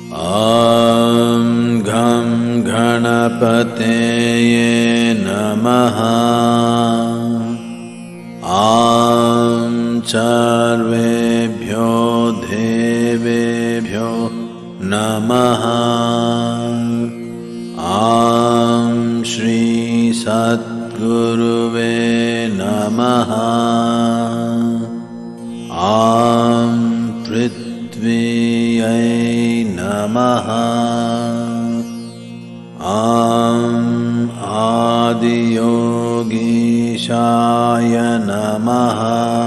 ॐ घं गणपतये नमः। ॐ सर्वेभ्यो देवेभ्यो नमः। ॐ श्री sadguruve नमः। ॐ prithviye नमः। ॐ aadiyogishaya नमः।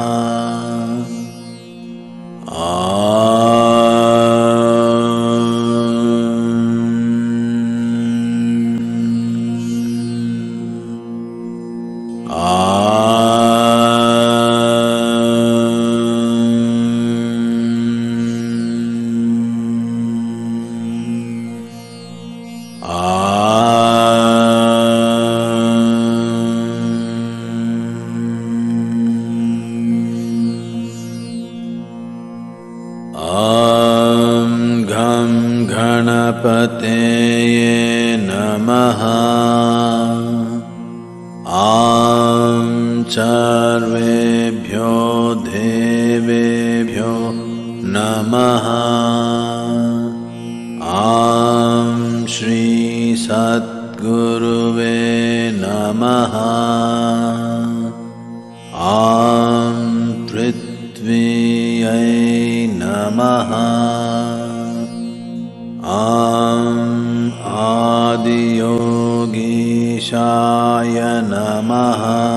गणपतये नमः। ॐ सर्वेभ्यो देवेभ्यो नमः। ॐ श्री sadguruve नमः। ॐ prithviye नमः। ॐ aadiyogishaya नमः।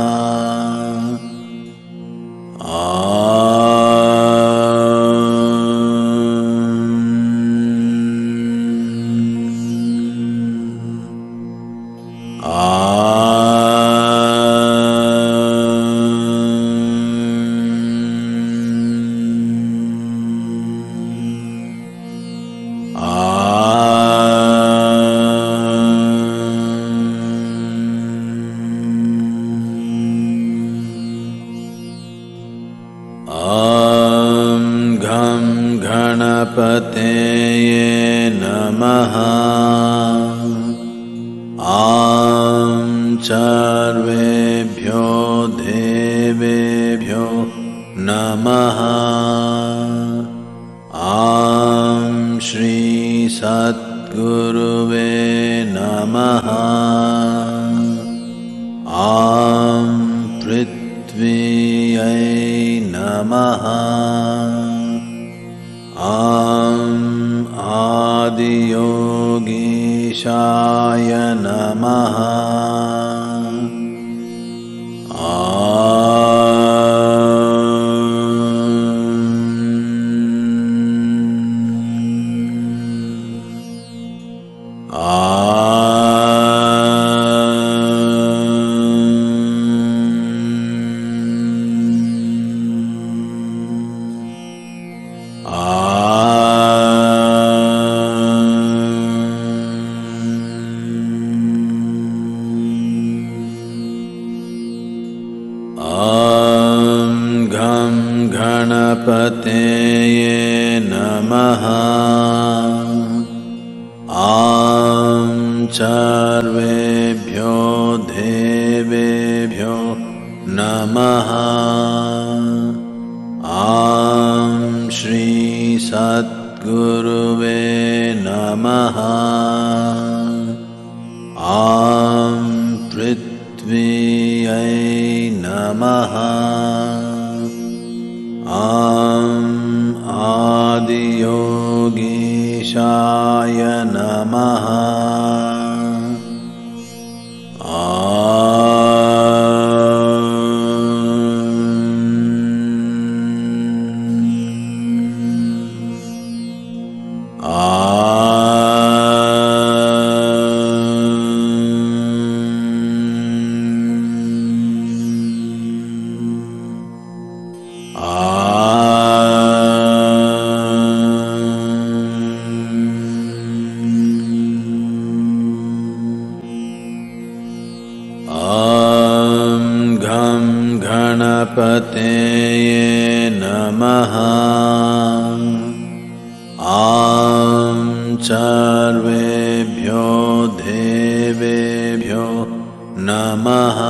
गणपतये नमः। ॐ सर्वेभ्यो देवेभ्यो नमः। ॐ श्री sadguruve नमः। ॐ prithviye नमः। ॐ aadiyogishaya नमः। गणपतये नमः। ॐ सर्वेभ्यो देवेभ्यो नमः। ॐ श्री sadguruve नमः। ॐ prithviye नमः। ॐ aadiyogishaya नमः। गणपतये नमः। ॐ namaha.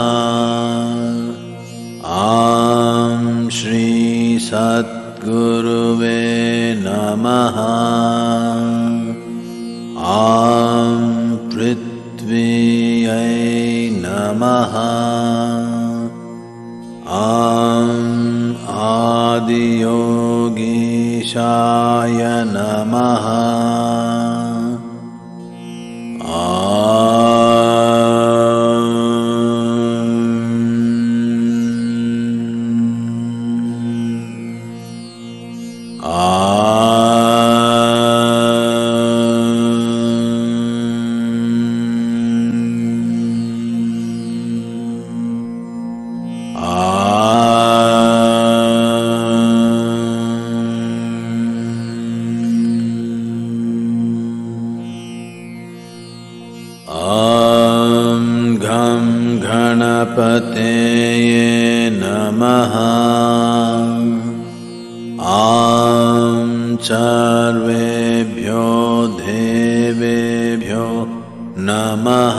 Om Shri Sadguruve namaha. Om prithviye namaha. Om aadiyogishaya namaha. गणपतये नमः। ॐ सर्वेभ्यो देवेभ्यो नमः।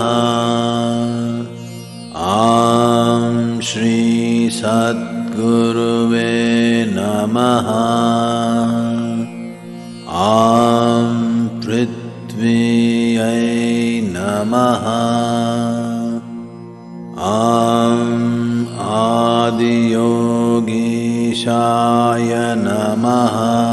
ॐ श्री सद्गुरुवे नमः। ॐ prithviye नमः। ॐ aadiyogishaya नमः।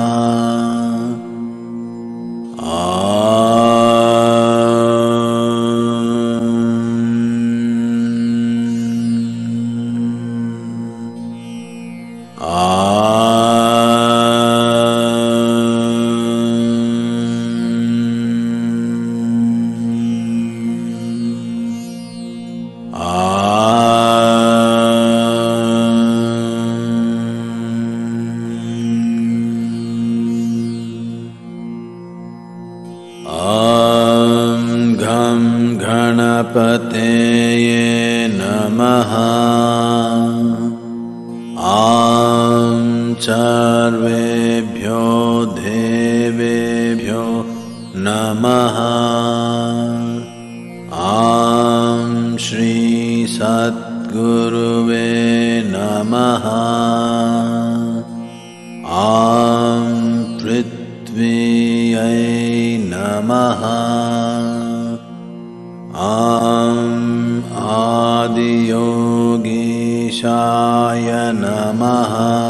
गणपतये नमः। ॐ सर्वेभ्यो देवेभ्यो नमः। ॐ श्री सद्गुरुवे नमः। ॐ prithviye नमः। ॐ aadiyogishaya नमः।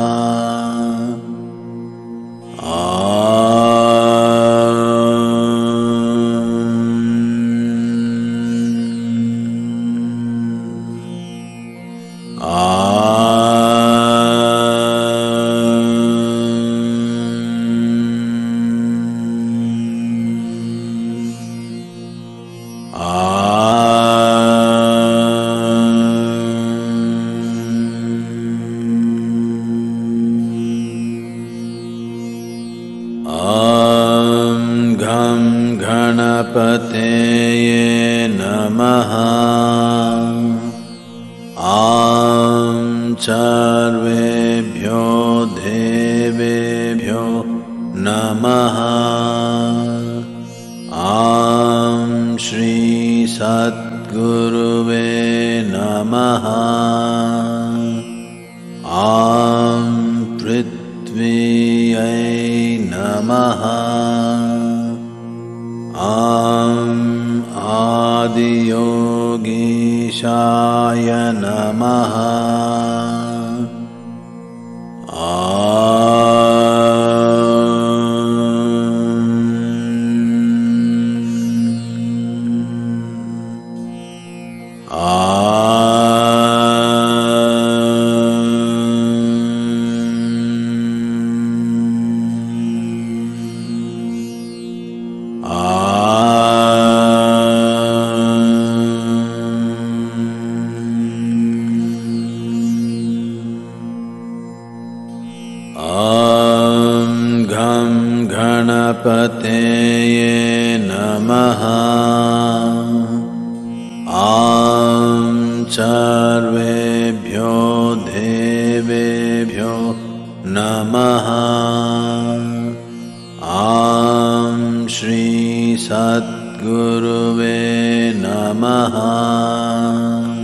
गणपतये नमः। ॐ सर्वेभ्यो देवेभ्यो नमः। ॐ श्री सद्गुरुवे नमः। ॐ prithviye नमः। ॐ aadiyogishaya नमः। गणपतये नमः। ॐ सर्वेभ्यो देवेभ्यो नमः। ॐ श्री सद्गुरुवे नमः।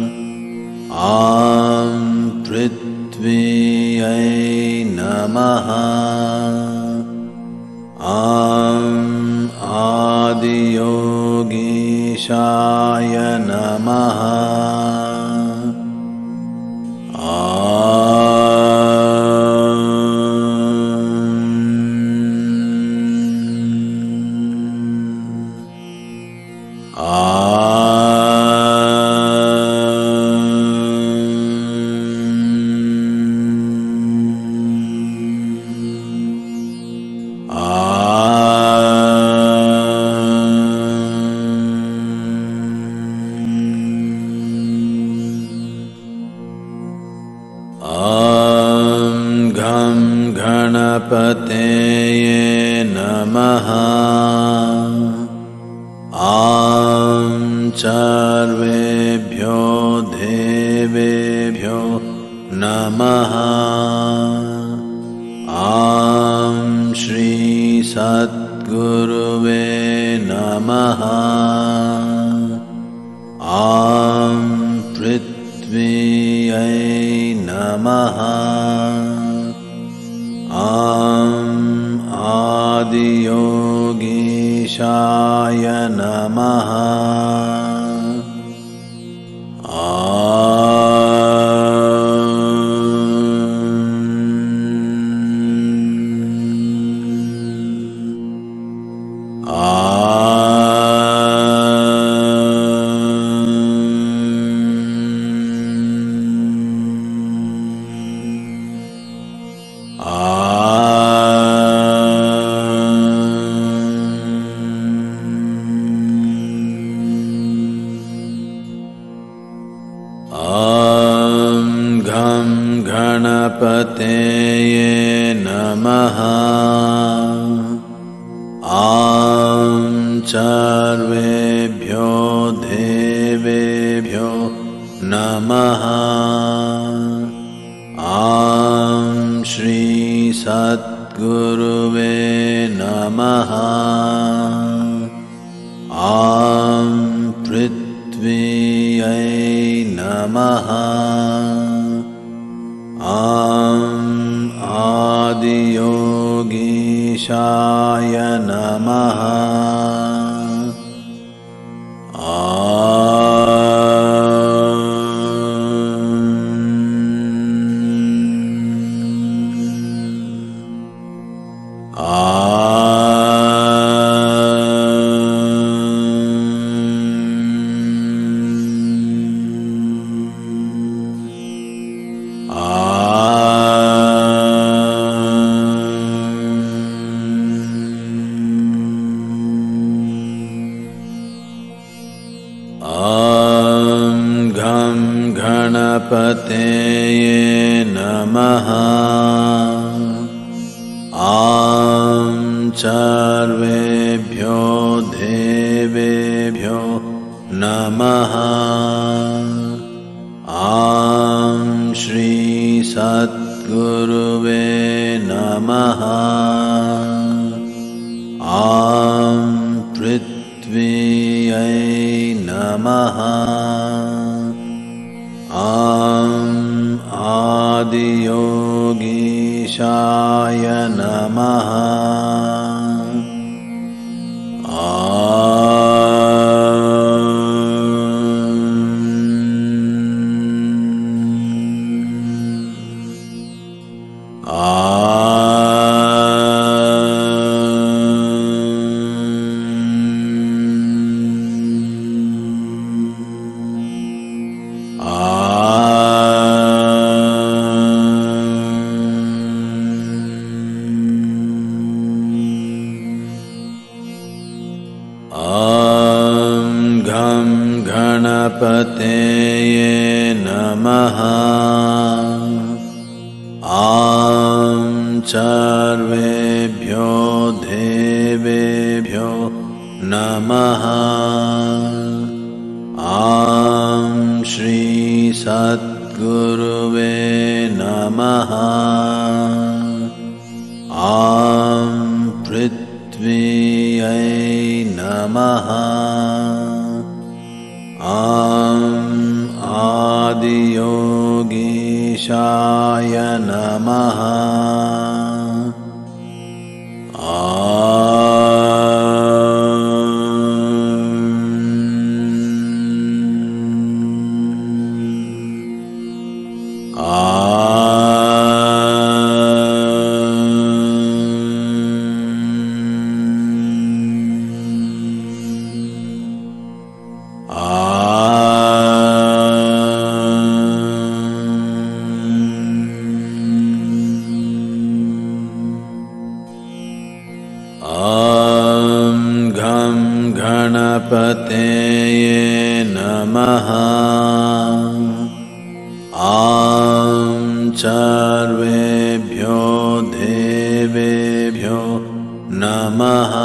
गणपतये नमः। ॐ सर्वेभ्यो देवेभ्यो नमः। ॐ श्री सद्गुरुवे नमः। ॐ prithviye namah। ॐ aadiyogishaya namah। गणपतये नमः। ॐ सर्वेभ्यो देवेभ्यो नमः। ॐ श्री सद्गुरुवे नमः। ॐ prithviye नमः। ॐ aadiyogishaya नमः। गणपतये नमः। ॐ सर्वेभ्यो देवेभ्यो नमः। ॐ श्री सद्गुरुवे नमः। ॐ prithviye नमः। ॐ aadiyogishaya नमः। गणपतये नमः। ॐ सर्वेभ्यो देवेभ्यो नमः। ॐ श्री सद्गुरुवे नमः। ॐ prithviye नमः। ॐ aadiyogishaya नमः। गणपतये नमः। ॐ सर्वेभ्यो देवेभ्यो namaha.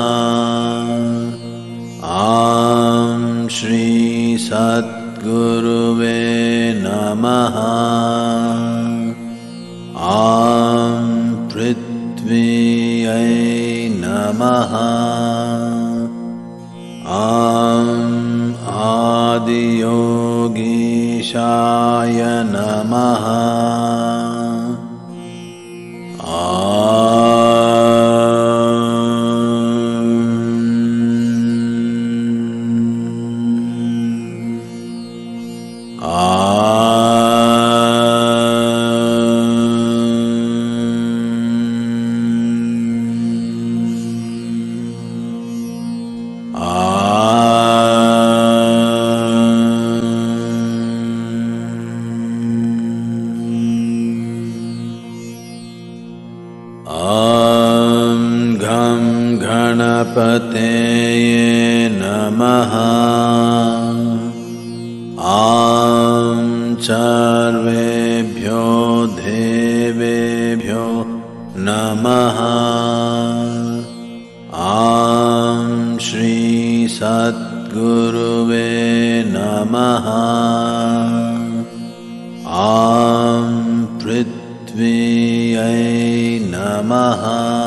Shri sadguruve namaha. Prithviye namaha. Aadiyogishaya namaha. गणपतये नमः. सर्वेभ्यो देवेभ्यो नमः. श्री सद्गुरुवे नमः. prithviye नमः.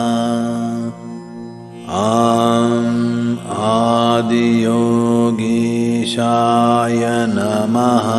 aadiyogishaya नमः.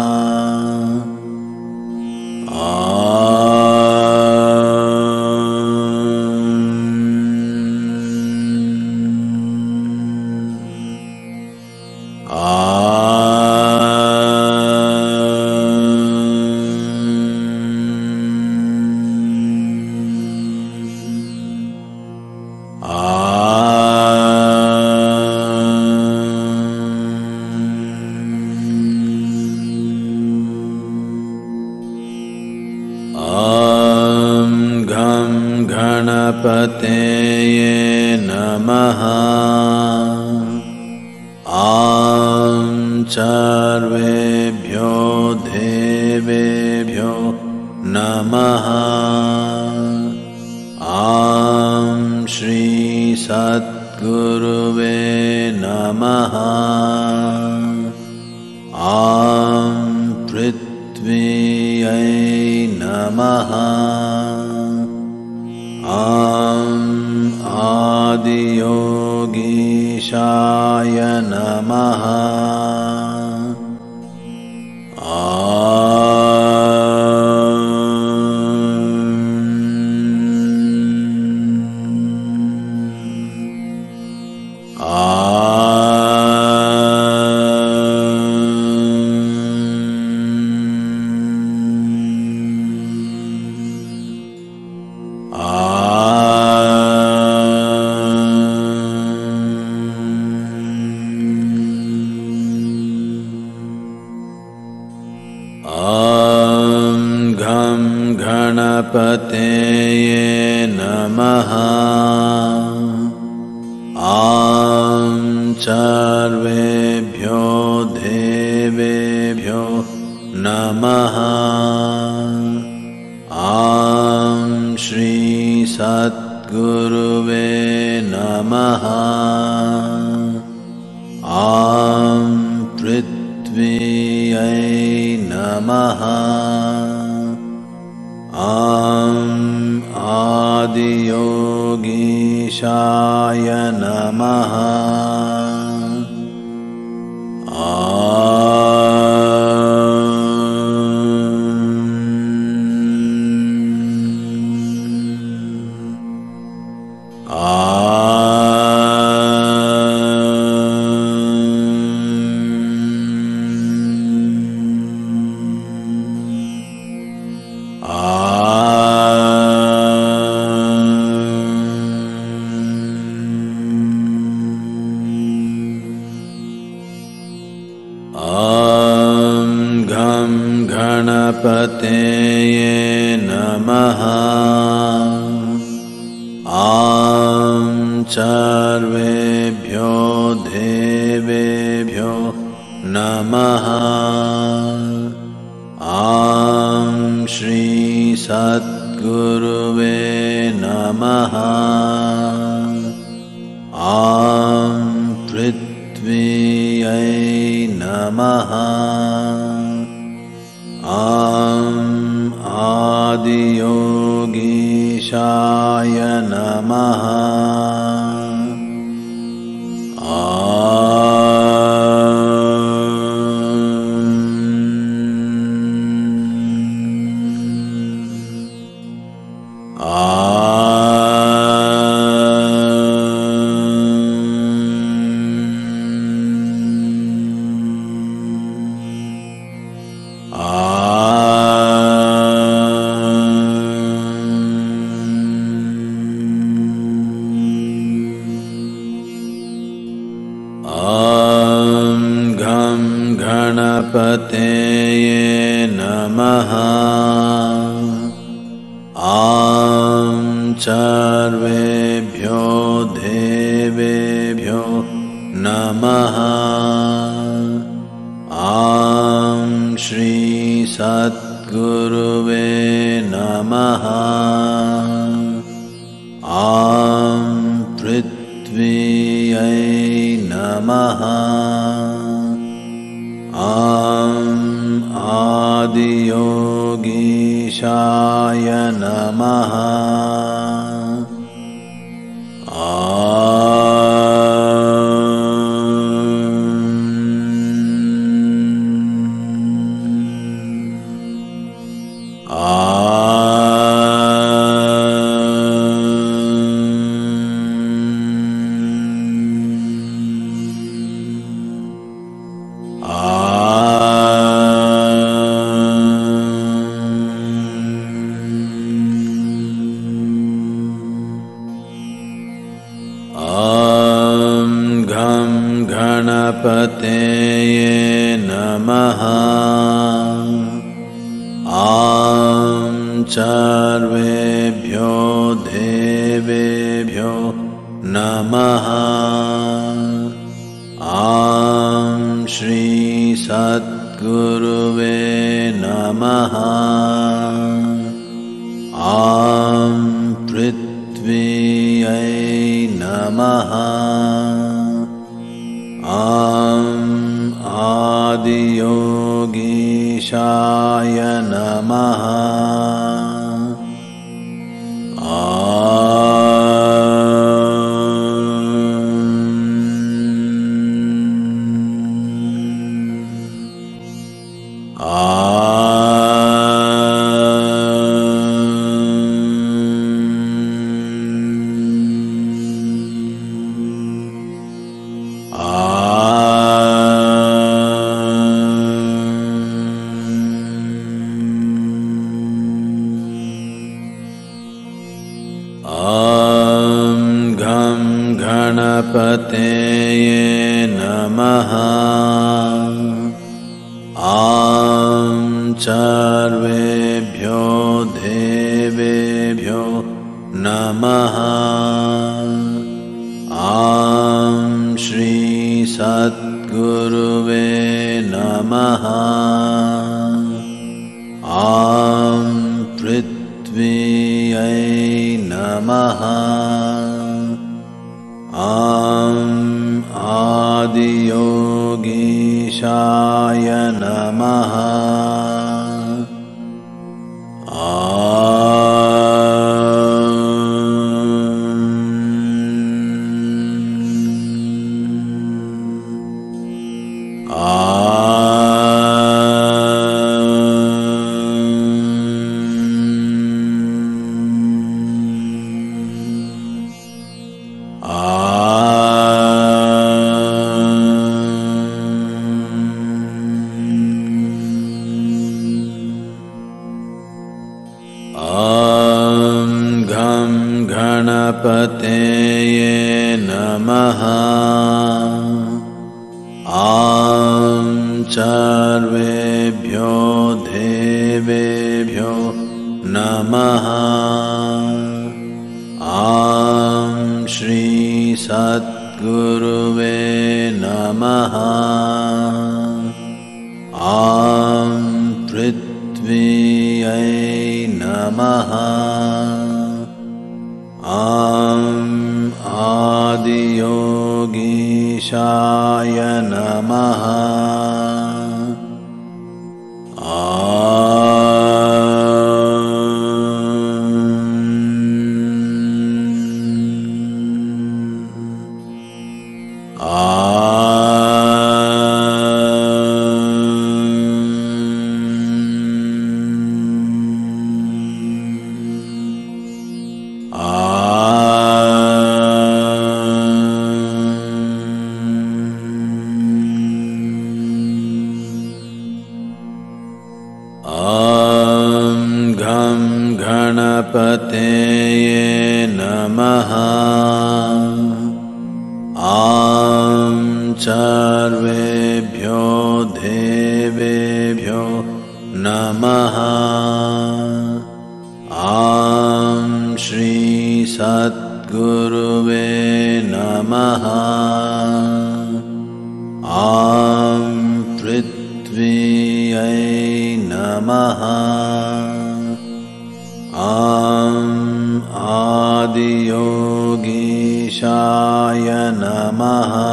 गणपतये नमः. सर्वेभ्यो देवेभ्यो नमः. श्री सद्गुरुवे नमः. prithviye नमः. aadiyogishaya नमः. गणपतये नमः. सर्वेभ्यो देवेभ्यो नमः. श्री सद्गुरुवे नमः. prithviye नमः. aadiyogishaya नमः. गणपतये नमः. सर्वेभ्यो देवेभ्यो नमः. श्री सद्गुरुवे नमः. namaha. Sarvebhyo devebhyo namaha. Shree sadguruve namaha. Prithviye namaha. Aadiyogishaya namaha. गणपतये नमः. सर्वेभ्यो देवेभ्यो नमः. श्री सद्गुरुवे नमः. prithviye नमः. aadiyogishaya नमः. गणपतये नमः. सर्वेभ्यो देवेभ्यो नमः. श्री सद्गुरुवे नमः. prithviye नमः. aadiyogishaya नमः. गणपतये नमः. सर्वेभ्यो देवेभ्यो नमः. श्री सद्गुरुवे नमः. prithviye नमः. aadiyogishaya नमः. गणपतये नमः. सर्वेभ्यो देवेभ्यो नमः. namaha. Am Shri Sadguruve namaha. Am prithviye namaha. Am aadiyogishaya namaha.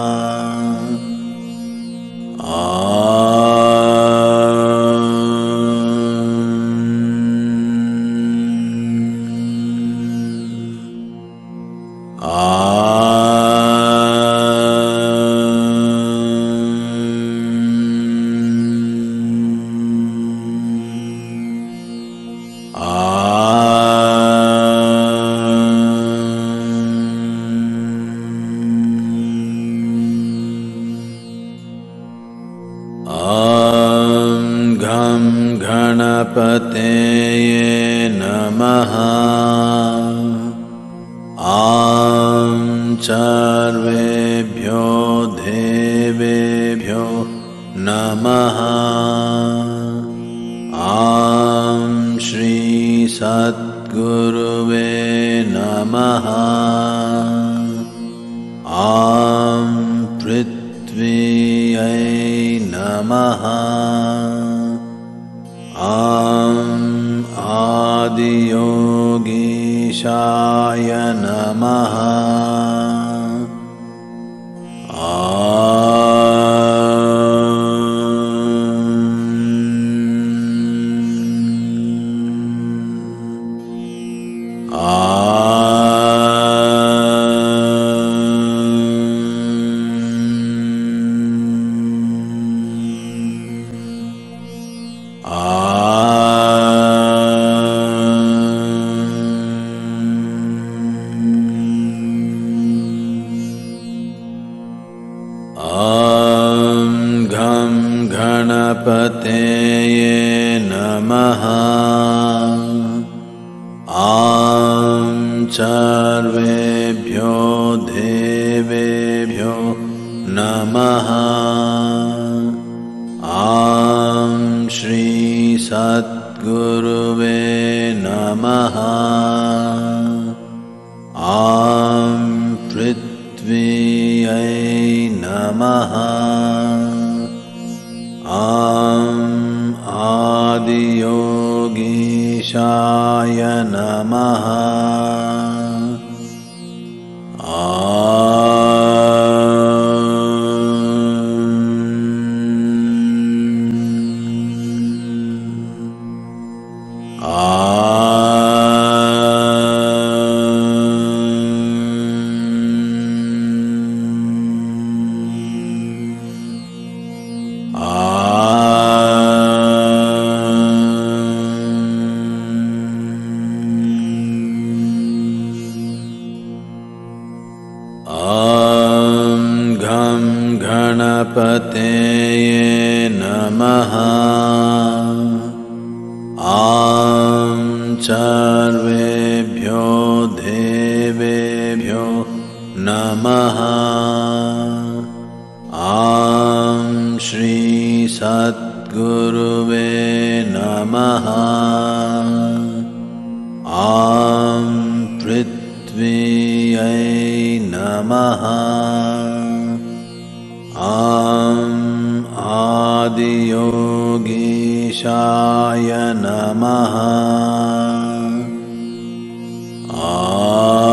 गणपतये नमः. ॐ सर्वेभ्यो देवेभ्यो नमः. ॐ श्री सद्गुरुवे नमः. ॐ prithviye namaha. Am aadiyogishaya namaha. गणपतये नमः. ॐ सर्वेभ्यो देवेभ्यो नमः. ॐ श्री सद्गुरुवे नमः. ॐ prithviye नमः. ॐ आदियोगीशाय नमः. गणपतये नमः. ॐ सर्वेभ्यो देवेभ्यो नमः. ॐ श्री सद्गुरुवे नमः. ॐ prithviye नमः. ॐ आदियोगीशाय नमः.